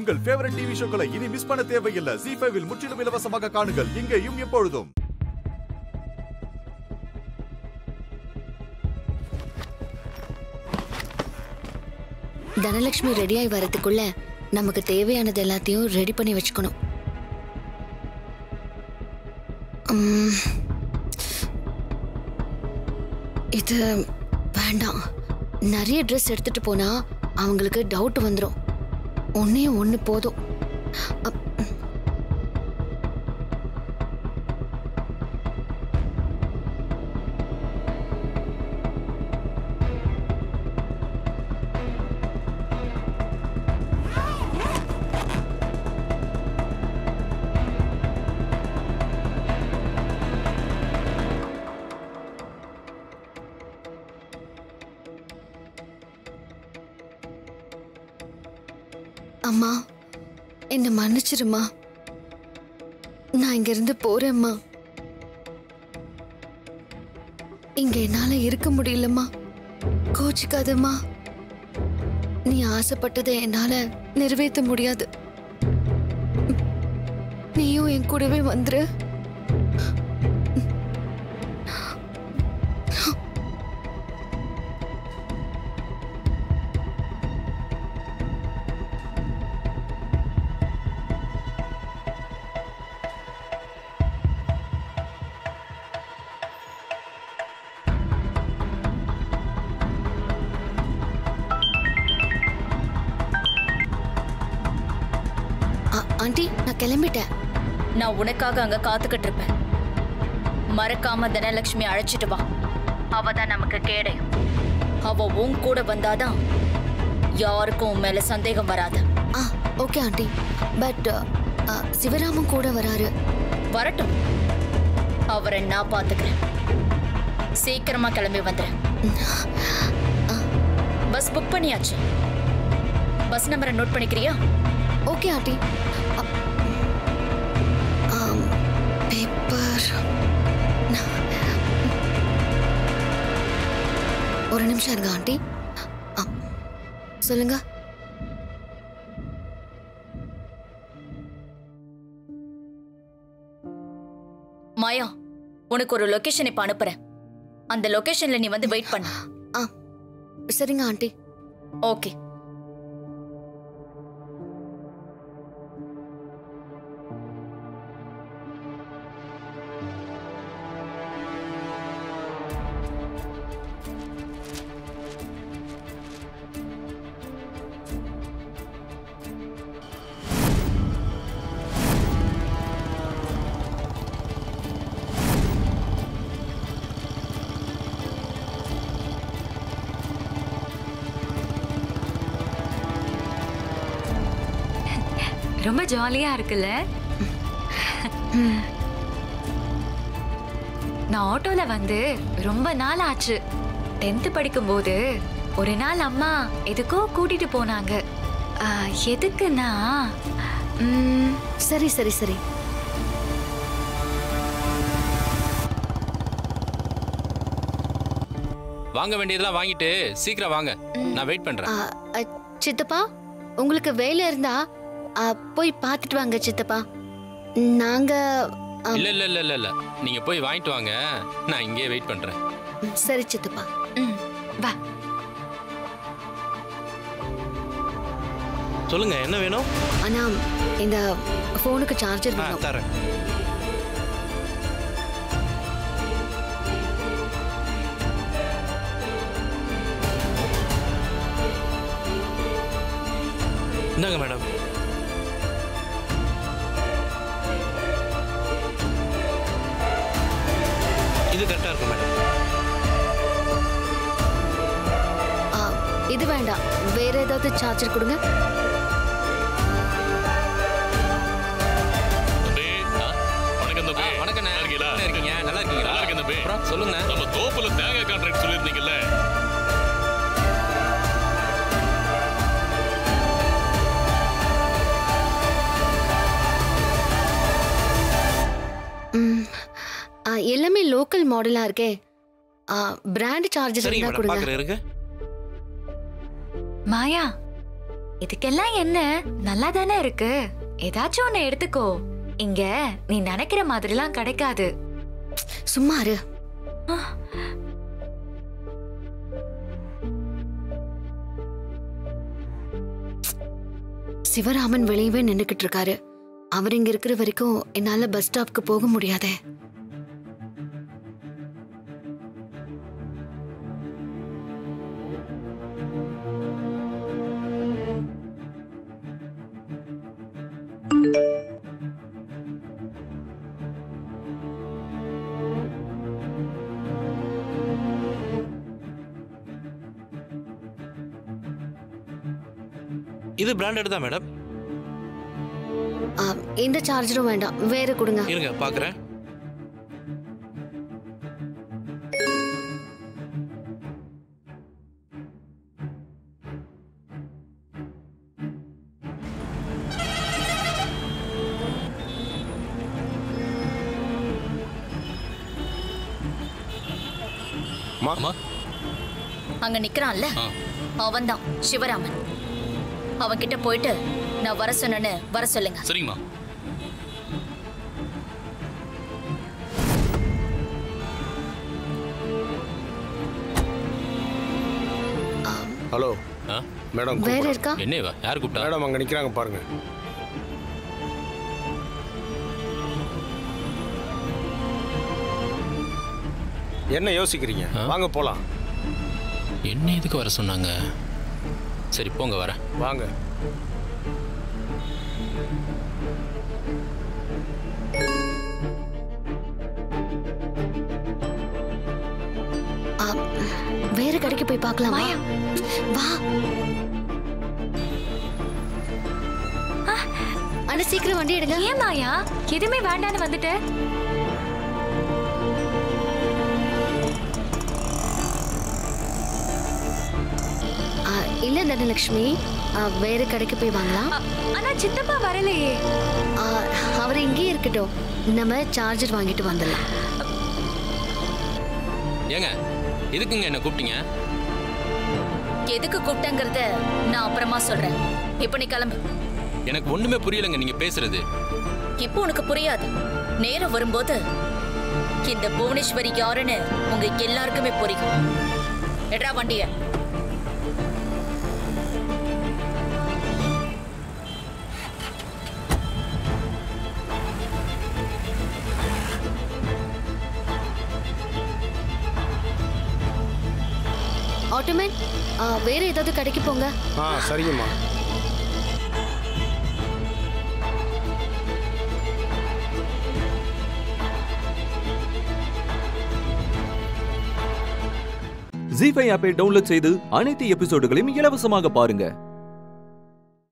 உங்கள் favourite TV ஷோக்களை இனி miss பண்ண தேவையில்லை. ZEE5 இல் முற்றிலும் இலவசமாக காணுங்கள். இங்கேயும் எப்பொழுதும். தனலட்சுமி ரெடியாகி வரதுக்குள்ள நமக்கு தேவையானது எல்லாத்தையும் ரெடி பண்ணி வச்சுக்கணும். இது வேண்டாம். நிறைய ட்ரெஸ் எடுத்துட்டு போனா அவங்களுக்கு டவுட் வந்துடும். ஒன்னே ஒன்று போதும். அம்மா, என்ன மன்னிச்சிருமா. நான் இங்க இருந்து போறேம்மா. இங்க என்னால இருக்க முடியலம்மா. கோச்சிக்காதம்மா. நீ ஆசைப்பட்டதை என்னால நிறைவேற்ற முடியாது. நீயும் என் கூடவே வந்துரு. ஆண்டி, நான் கிளம்பிட்டேன். நான் உனக்காக அங்க காத்துக்கிட்டு இருப்பேன். மறக்காம தனலட்சுமி அழைச்சிட்டு வா. அவ தான் நமக்கு கேடை. அவ உன் கூட வந்தாதான் யாருக்கும் உன் மேல சந்தேகம் வராது. Okay aunty. பட் சிவராமன் கூட வராரு. வரட்டும், அவரை நான் பாத்துக்கிறேன். சீக்கிரமா கிளம்பி வந்துடுறேன். பஸ் புக் பண்ணியாச்சு. பஸ் நம்பரை நோட் பண்ணிக்கிறியா? Okay aunty. பேப்பர் ஒரு நிமிஷம் இருங்க ஆண்டி. சொல்லுங்க. மாயா, உனக்கு ஒரு லொகேஷன் இப்ப அனுப்புறேன். அந்த லொகேஷன்ல நீ வந்து வெயிட் பண்ணு. சரிங்க ஆண்டி. ஓகே. ரொம்ப ஜாலியா இருக்குல்ல? நான் ஆட்டோல வந்து ரொம்ப நாள் ஆச்சு. 10th படிக்கும்போது ஒரு நாள் அம்மா எதுக்கோ கூட்டிட்டு போனாங்க. எதுக்குன்னா சரி சரி சரி. வாங்க வேண்டியதெல்லாம் வாங்கிட்டு சீக்கிரம் வாங்க. நான் வெயிட் பண்றேன். சித்தப்பா, உங்களுக்கு வேலை இருந்தா போய் பார்த்துட்டு வாங்க சித்தப்பா. நாங்க இல்ல இல்ல இல்ல இல்ல இல்ல, நீங்க போய் வாங்கிட்டு வாங்க. நான் இங்கே வெயிட் பண்றேன். சரி சித்தப்பா. வா. சொல்லுங்க, என்ன வேணும்? அண்ணா, இந்த போனுக்கு சார்ஜர் வேணும். தரேன். இந்தாங்க மேடம். இது கரெக்டா இருக்கும் மேடம். இது வேண்டாம், வேற ஏதாவது சார்ஜர் கொடுங்க. வணக்கம். இருக்கீங்க? நல்லா இருக்கீங்களா? நல்லா இருக்கேன் தம்பி. சொல்லுங்க. நம்ம தோப்புல தேங்காய் கான்ட்ராக்ட் சொல்லியிருந்தீங்கல்ல, எல்லாமே லோக்கல் மாடலா இருக்கே. பிராண்ட் சார்ஜர் இருந்தா கொடுங்க. மாயா, இதுக்கெல்லாம் என்ன, நல்லா தானே இருக்கு. ஏதாச்சும் ஒண்ணு எடுத்துக்கோ. இங்க நீ நினைக்கிற மாதிரிலாம் கிடைக்காது. சும்மா இரு. சிவராமன் வெளியவே நின்னுக்கிட்டு இருக்காரு. அவர் இங்க இருக்கிற வரைக்கும் என்னால பஸ் ஸ்டாப்க்கு போக முடியாதே. இது பிராண்டட் தான் மேடம். இந்த சார்ஜரும் வேண்டாம், வேற கொடுங்க. இருங்க பாக்குறேன். அங்க நிக்கிறான்ல, அவன்தான் சிவராமன். அவன் கிட்ட போயிட்டு நான் வர சொன்னேன்னு வர சொல்லுங்க. சரிங்கம்மா. Hello madam. வேற இருக்கா? என்னவா? யார் கூப்பிட்டா? மேடம் அங்க நிக்கிறாங்க பாருங்க. என்ன யோசிக்கிறீங்க? வாங்க போலாம். என்ன எதுக்கு வர சொன்னாங்க? சரி போங்க, வரேன். வாங்க. வேற கடைக்கு போய் பார்க்கலாம். வா. அண்ணா சீக்கிரம் வண்டி எடுங்க. ஏன் மாயா எதுவுமே வேண்டான்னு வந்துட்ட? இல்ல தனலட்சுமி, வேற கடைக்கு போய் வாங்கலாம். ஆனா சித்தப்பா வரலையே. அவர் இங்கே இருக்கட்டும், நம்ம சார்ஜர் வாங்கிட்டு வந்துடலாம். ஏங்க எதுக்குங்க என்ன கூப்பிட்டீங்க? எதுக்கு கூப்பிட்டங்கிறத நான் அப்புறமா சொல்றேன். இப்ப நீ கிளம்பு. எனக்கு ஒண்ணுமே புரியலங்க நீங்க பேசுறது. இப்போ உனக்கு புரியாது. நேரம் வரும்போது இந்த புவனேஸ்வரி யாருன்னு உங்க எல்லாருக்குமே புரியும். எட்ரா வண்டிய. ஆட்டோமேன், வேற ஏதாவது கடைக்கு போங்க. சரிங்கம்மா. ஜீ5 ஆப்பை டவுன்லோட் செய்து அனைத்து எபிசோடுகளையும் இலவசமாக பாருங்க.